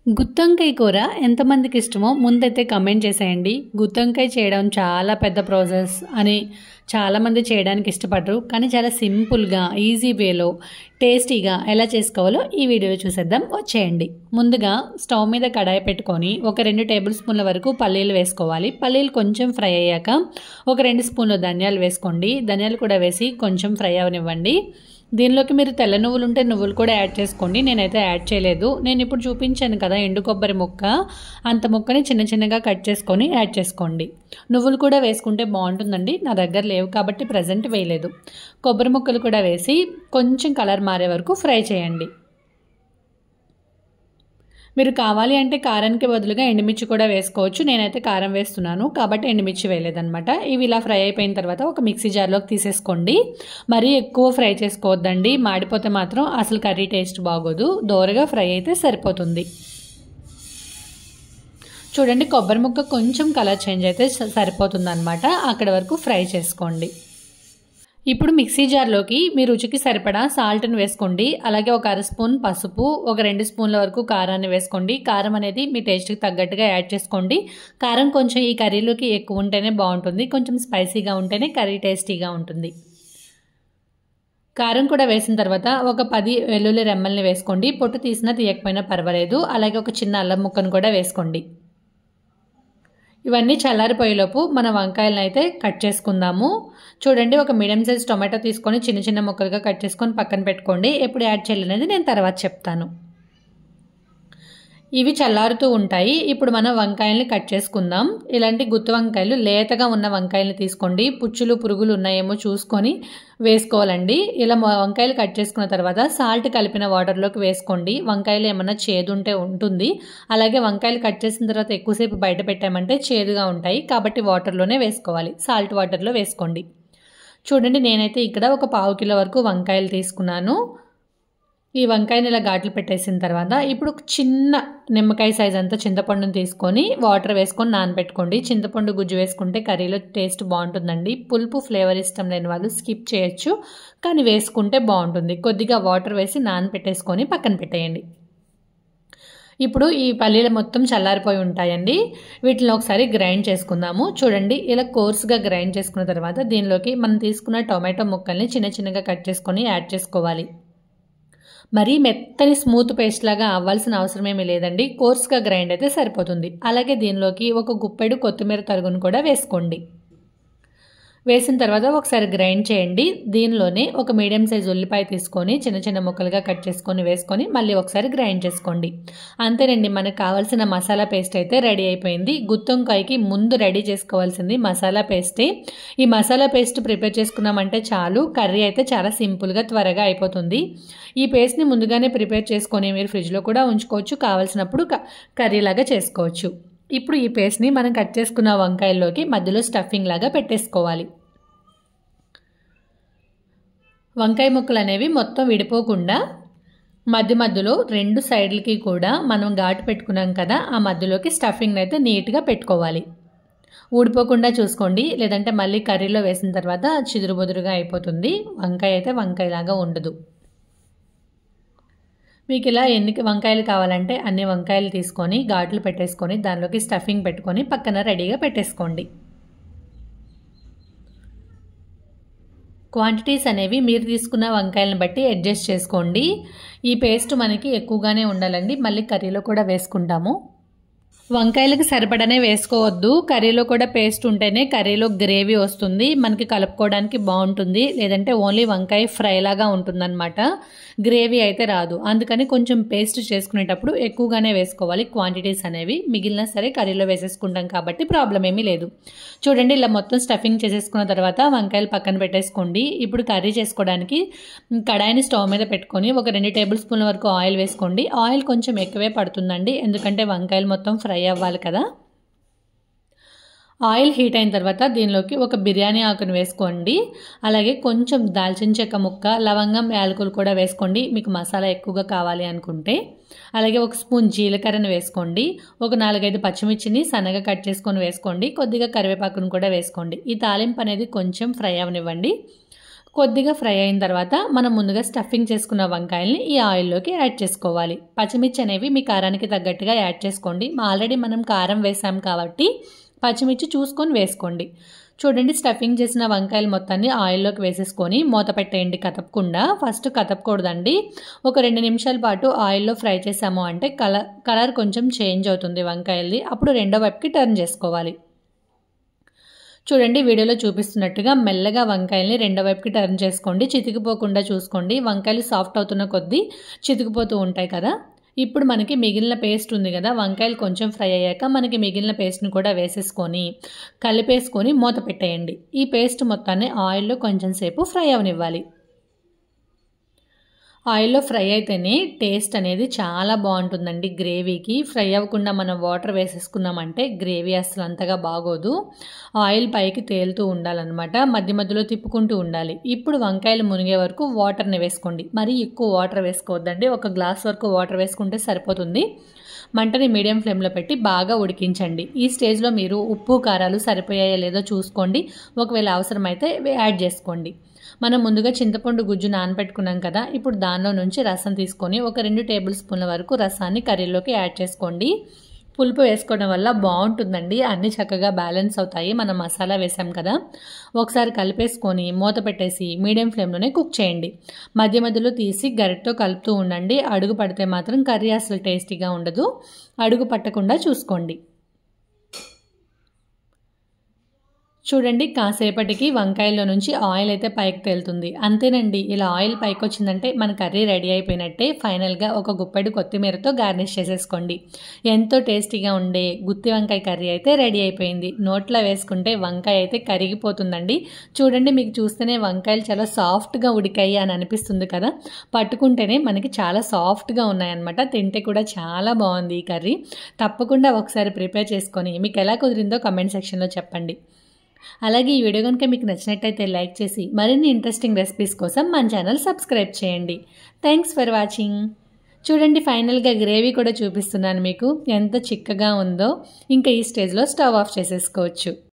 గుత్తొంకాయ కూర ఎంతమందికి ఇష్టమో ముందైతే కమెంట్ చేసేయండి. గుత్తొంకాయ చేయడం చాలా పెద్ద ప్రాసెస్ అని చాలామంది చేయడానికి ఇష్టపడరు. కానీ చాలా సింపుల్గా ఈజీ వేలో టేస్టీగా ఎలా చేసుకోవాలో ఈ వీడియోలో చూసేద్దాం, వచ్చేయండి. ముందుగా స్టవ్ మీద కడాయి పెట్టుకొని ఒక 2 టేబుల్ స్పూన్ల వరకు పల్లీలు వేసుకోవాలి. పల్లీలు కొంచెం ఫ్రై అయ్యాక ఒక 2 స్పూన్ల ధనియాలు వేసుకోండి. ధనియాలు కూడా వేసి కొంచెం ఫ్రై అవనివ్వండి. దీనిలోకి మీరు తెల్ల నువ్వులు ఉంటే నువ్వులు కూడా యాడ్ చేసుకోండి. నేనైతే యాడ్ చేయలేదు. నేను ఇప్పుడు చూపించాను కదా ఎండు కొబ్బరి ముక్క, అంత ముక్కని చిన్న చిన్నగా కట్ చేసుకొని యాడ్ చేసుకోండి. నువ్వులు కూడా వేసుకుంటే బాగుంటుందండి. నా దగ్గర లేవు కాబట్టి ప్రజెంట్ వేయలేదు. కొబ్బరి ముక్కలు కూడా వేసి కొంచెం కలర్ మారే వరకు ఫ్రై చేయండి. మీరు కావాలి అంటే కారానికి బదులుగా ఎండుమిర్చి కూడా వేసుకోవచ్చు. నేనైతే కారం వేస్తున్నాను కాబట్టి ఎండుమిర్చి వేయలేదన్నమాట. ఇవి ఇలా ఫ్రై అయిపోయిన తర్వాత ఒక మిక్సీ జార్లోకి తీసేసుకోండి. మరీ ఎక్కువ ఫ్రై చేసుకోవద్దండి, మాడిపోతే మాత్రం అసలు కర్రీ టేస్ట్ బాగోదు. దోరగా ఫ్రై అయితే సరిపోతుంది. చూడండి, కొబ్బరి ముక్క కొంచెం కలర్ చేంజ్ అయితే సరిపోతుంది అన్నమాట. అక్కడ వరకు ఫ్రై చేసుకోండి. ఇప్పుడు మిక్సీ జార్లోకి మీ రుచికి సరిపడా సాల్ట్ని వేసుకోండి. అలాగే ఒక 1/2 స్పూన్ పసుపు, ఒక 2 స్పూన్ల వరకు కారాన్ని వేసుకోండి. కారం అనేది మీ టేస్ట్కి తగ్గట్టుగా యాడ్ చేసుకోండి. కారం కొంచెం ఈ కర్రీలోకి ఎక్కువ ఉంటేనే బాగుంటుంది. కొంచెం స్పైసీగా ఉంటేనే కర్రీ టేస్టీగా ఉంటుంది. కారం కూడా వేసిన తర్వాత ఒక 10 వెల్లుల్లి రెమ్మల్ని వేసుకోండి. పొట్టు తీసినా తీయకపోయినా పర్వాలేదు. అలాగే ఒక చిన్న అల్లం ముక్కను కూడా వేసుకోండి. ఇవన్నీ చల్లారిపోయేలోపు మన వంకాయలను అయితే కట్ చేసుకుందాము. చూడండి, ఒక మీడియం సైజ్ టొమాటో తీసుకొని చిన్న చిన్న ముక్కలుగా కట్ చేసుకొని పక్కన పెట్టుకోండి. ఎప్పుడు యాడ్ చేయాలనేది నేను తర్వాత చెప్తాను. ఇవి చల్లారుతూ ఉంటాయి. ఇప్పుడు మనం వంకాయల్ని కట్ చేసుకుందాం. ఇలాంటి గుత్తి వంకాయలు లేతగా ఉన్న వంకాయల్ని తీసుకోండి. పుచ్చులు పురుగులు ఉన్నాయేమో చూసుకొని వేసుకోవాలండి. ఇలా వంకాయలు కట్ చేసుకున్న తర్వాత సాల్ట్ కలిపిన వాటర్లోకి వేసుకోండి. వంకాయలు ఏమన్నా చేదు ఉంటే ఉంటుంది. అలాగే వంకాయలు కట్ చేసిన తర్వాత ఎక్కువసేపు బయట పెట్టామంటే చేదుగా ఉంటాయి కాబట్టి వాటర్లోనే వేసుకోవాలి. సాల్ట్ వాటర్లో వేసుకోండి. చూడండి, నేనైతే ఇక్కడ ఒక 1/2 కిలో వరకు వంకాయలు తీసుకున్నాను. ఈ వంకాయని ఇలా ఘాట్లు పెట్టేసిన తర్వాత ఇప్పుడు చిన్న నిమ్మకాయ సైజ్ అంతా చింతపండుని తీసుకొని వాటర్ వేసుకొని నానబెట్టుకోండి. చింతపండు గుజ్జు వేసుకుంటే కర్రీలో టేస్ట్ బాగుంటుందండి. పులుపు ఫ్లేవర్ ఇష్టం లేని వాళ్ళు స్కిప్ చేయొచ్చు, కానీ వేసుకుంటే బాగుంటుంది. కొద్దిగా వాటర్ వేసి నానబెట్టేసుకొని పక్కన పెట్టేయండి. ఇప్పుడు ఈ పల్లీలు మొత్తం చల్లారిపోయి ఉంటాయండి. వీటిని ఒకసారి గ్రైండ్ చేసుకుందాము. చూడండి, ఇలా కోర్స్గా గ్రైండ్ చేసుకున్న తర్వాత దీనిలోకి మనం తీసుకున్న టొమాటో ముక్కల్ని చిన్న చిన్నగా కట్ చేసుకొని యాడ్ చేసుకోవాలి. మరీ మెత్తని స్మూత్ పేస్ట్ లాగా అవ్వాల్సిన అవసరం ఏమీ లేదండి. కోర్స్గా గ్రైండ్ అయితే సరిపోతుంది. అలాగే దీనిలోకి ఒక గుప్పెడు కొత్తిమీర తరుగును కూడా వేసుకోండి. వేసిన తర్వాత ఒకసారి గ్రైండ్ చేయండి. దీనిలోనే ఒక మీడియం సైజ్ ఉల్లిపాయ తీసుకొని చిన్న చిన్న ముక్కలుగా కట్ చేసుకొని వేసుకొని మళ్ళీ ఒకసారి గ్రైండ్ చేసుకోండి. అంతేనండి, మనకు కావాల్సిన మసాలా పేస్ట్ అయితే రెడీ అయిపోయింది. గుత్తొంకాయకి ముందు రెడీ చేసుకోవాల్సింది మసాలా పేస్టే. ఈ మసాలా పేస్ట్ ప్రిపేర్ చేసుకున్నామంటే చాలు, కర్రీ అయితే చాలా సింపుల్గా త్వరగా అయిపోతుంది. ఈ పేస్ట్ని ముందుగానే ప్రిపేర్ చేసుకొని మీరు ఫ్రిడ్జ్లో కూడా ఉంచుకోవచ్చు. కావాల్సినప్పుడు కర్రీలాగా చేసుకోవచ్చు. ఇప్పుడు ఈ పేస్ట్ని మనం కట్ చేసుకున్న వంకాయల్లోకి మధ్యలో స్టఫింగ్ లాగా పెట్టేసుకోవాలి. వంకాయ ముక్కలు అనేవి మొత్తం విడిపోకుండా మధ్య మధ్యలో 2 సైడ్లకి కూడా మనం ఘాటు పెట్టుకున్నాం కదా, ఆ మధ్యలోకి స్టఫింగ్ అయితే నీట్గా పెట్టుకోవాలి. ఊడిపోకుండా చూసుకోండి, లేదంటే మళ్ళీ కర్రీలో వేసిన తర్వాత చిదురు బుదురుగా అయిపోతుంది. వంకాయ అయితే వంకాయలాగా ఉండదు. మీకు ఇలా ఎన్ని వంకాయలు కావాలంటే అన్ని వంకాయలు తీసుకొని ఘాట్లు పెట్టేసుకొని దానిలోకి స్టఫింగ్ పెట్టుకొని పక్కన రెడీగా పెట్టేసుకోండి. క్వాంటిటీస్ అనేవి మీరు తీసుకున్న వంకాయలను బట్టి అడ్జస్ట్ చేసుకోండి. ఈ పేస్ట్ మనకి ఎక్కువగానే ఉండాలండి, మళ్ళీ కర్రీలో కూడా వేసుకుంటాము. వంకాయలకు సరిపడనే వేసుకోవద్దు. కర్రీలో కూడా పేస్ట్ ఉంటేనే కర్రీలో గ్రేవీ వస్తుంది, మనకి కలుపుకోవడానికి బాగుంటుంది. లేదంటే ఓన్లీ వంకాయ ఫ్రై లాగా ఉంటుందన్నమాట, గ్రేవీ అయితే రాదు. అందుకని కొంచెం పేస్ట్ చేసుకునేటప్పుడు ఎక్కువగానే వేసుకోవాలి క్వాంటిటీస్ అనేవి. మిగిలిన సరే కర్రీలో వేసేసుకుంటాం కాబట్టి ప్రాబ్లం ఏమీ లేదు. చూడండి, ఇలా మొత్తం స్టఫింగ్ చేసేసుకున్న తర్వాత వంకాయలు పక్కన పెట్టేసుకోండి. ఇప్పుడు కర్రీ చేసుకోవడానికి కడాయిని స్టవ్ మీద పెట్టుకొని ఒక 2 టేబుల్ స్పూన్ల వరకు ఆయిల్ వేసుకోండి. ఆయిల్ కొంచెం ఎక్కువే పడుతుందండి, ఎందుకంటే వంకాయలు మొత్తం ఫ్రై అవ్వాలి కదా. ఆయిల్ హీట్ అయిన తర్వాత దీనిలోకి ఒక బిర్యానీ ఆకును వేసుకోండి. అలాగే కొంచెం దాల్చిన చెక్క ముక్క, లవంగం, యాలకులు కూడా వేసుకోండి మీకు మసాలా ఎక్కువగా కావాలి అనుకుంటే. అలాగే 1 స్పూన్ జీలకర్రను వేసుకోండి. ఒక 4-5 పచ్చిమిర్చిని సన్నగా కట్ చేసుకొని వేసుకోండి. కొద్దిగా కరివేపాకును కూడా వేసుకోండి. ఈ తాలింపు అనేది కొంచెం ఫ్రై అవనివ్వండి. కొద్దిగా ఫ్రై అయిన తర్వాత మనం ముందుగా స్టఫింగ్ చేసుకున్న వంకాయల్ని ఈ ఆయిల్లోకి యాడ్ చేసుకోవాలి. పచ్చిమిర్చి అనేవి మీ కారానికి తగ్గట్టుగా యాడ్ చేసుకోండి. ఆల్రెడీ మనం కారం వేసాం కాబట్టి పచ్చిమిర్చి చూసుకొని వేసుకోండి. చూడండి, స్టఫింగ్ చేసిన వంకాయలు మొత్తాన్ని ఆయిల్లోకి వేసేసుకొని మూత పెట్టేయండి కదపకుండా. ఫస్ట్ కదపకూడదండి. ఒక 2 నిమిషాల పాటు ఆయిల్లో ఫ్రై చేసాము అంటే కలర్ కొంచెం చేంజ్ అవుతుంది వంకాయలది. అప్పుడు రెండో వైపుకి టర్న్ చేసుకోవాలి. చూడండి, వీడియోలో చూపిస్తున్నట్టుగా మెల్లగా వంకాయల్ని రెండో వైపుకి టర్న్ చేసుకోండి. చితికిపోకుండా చూసుకోండి. వంకాయలు సాఫ్ట్ అవుతున్న కొద్దీ చితికిపోతూ ఉంటాయి కదా. ఇప్పుడు మనకి మిగిలిన పేస్ట్ ఉంది కదా, వంకాయలు కొంచెం ఫ్రై అయ్యాక మనకి మిగిలిన పేస్ట్ని కూడా వేసేసుకొని కలిపేసుకొని మూత పెట్టేయండి. ఈ పేస్ట్ మొత్తాన్ని ఆయిల్లో కొంచెం సేపు ఫ్రై అవనివ్వాలి. ఆయిల్లో ఫ్రై అయితేనే టేస్ట్ అనేది చాలా బాగుంటుందండి గ్రేవీకి. ఫ్రై అవ్వకుండా మనం వాటర్ వేసేసుకున్నామంటే గ్రేవీ అసలు అంతగా బాగోదు. ఆయిల్ పైకి తేలుతూ ఉండాలన్నమాట. మధ్య మధ్యలో తిప్పుకుంటూ ఉండాలి. ఇప్పుడు వంకాయలు మునిగే వరకు వాటర్ని వేసుకోండి. మరీ ఎక్కువ వాటర్ వేసుకోవద్దండి. 1 గ్లాస్ వరకు వాటర్ వేసుకుంటే సరిపోతుంది. మంటని మీడియం ఫ్లేమ్లో పెట్టి బాగా ఉడికించండి. ఈ స్టేజ్లో మీరు ఉప్పు కారాలు సరిపోయాయో లేదో చూసుకోండి. ఒకవేళ అవసరమైతే యాడ్ చేసుకోండి. మనం ముందుగా చింతపండు గుజ్జు నానబెట్టుకున్నాం కదా, ఇప్పుడు దానిలో నుంచి రసం తీసుకొని ఒక 2 టేబుల్ స్పూన్ల వరకు రసాన్ని కర్రీలోకి యాడ్ చేసుకోండి. పులుపు వేసుకోవడం వల్ల బాగుంటుందండి. అన్నీ చక్కగా బ్యాలెన్స్ అవుతాయి. మనం మసాలా వేసాం కదా. ఒకసారి కలిపేసుకొని మూత పెట్టేసి మీడియం ఫ్లేమ్లోనే కుక్ చేయండి. మధ్య మధ్యలో తీసి గరిటతో కలుపుతూ ఉండండి. అడుగు పడితే మాత్రం కర్రీ అసలు టేస్టీగా ఉండదు. అడుగు పట్టకుండా చూసుకోండి. చూడండి, కాసేపటికి వంకాయల్లో నుంచి ఆయిల్ అయితే పైకి తేలుతుంది. అంతేనండి, ఇలా ఆయిల్ పైకి వచ్చిందంటే మన కర్రీ రెడీ అయిపోయినట్టే. ఫైనల్గా ఒక గుప్పెడు కొత్తిమీరతో గార్నిష్ చేసేసుకోండి. ఎంతో టేస్టీగా ఉండే గుత్తి వంకాయ కర్రీ అయితే రెడీ అయిపోయింది. నోట్లో వేసుకుంటే వంకాయ అయితే కరిగిపోతుందండి. చూడండి, మీకు చూస్తేనే వంకాయలు చాలా సాఫ్ట్గా ఉడికాయి అని అనిపిస్తుంది కదా. పట్టుకుంటేనే మనకి చాలా సాఫ్ట్గా ఉన్నాయన్నమాట. తింటే కూడా చాలా బాగుంది ఈ కర్రీ. తప్పకుండా ఒకసారి ప్రిపేర్ చేసుకొని మీకు ఎలా కుదిరిందో కమెంట్ సెక్షన్లో చెప్పండి. అలాగే ఈ వీడియో కనుక మీకు నచ్చినట్టయితే లైక్ చేసి మరిన్ని ఇంట్రెస్టింగ్ రెసిపీస్ కోసం మన ఛానల్ సబ్స్క్రైబ్ చేయండి. Thanks for watching. చూడండి, ఫైనల్గా గ్రేవీ కూడా చూపిస్తున్నాను మీకు ఎంత చిక్కగా ఉందో. ఇంకా ఈ స్టేజ్లో స్టవ్ ఆఫ్ చేసేసుకోవచ్చు.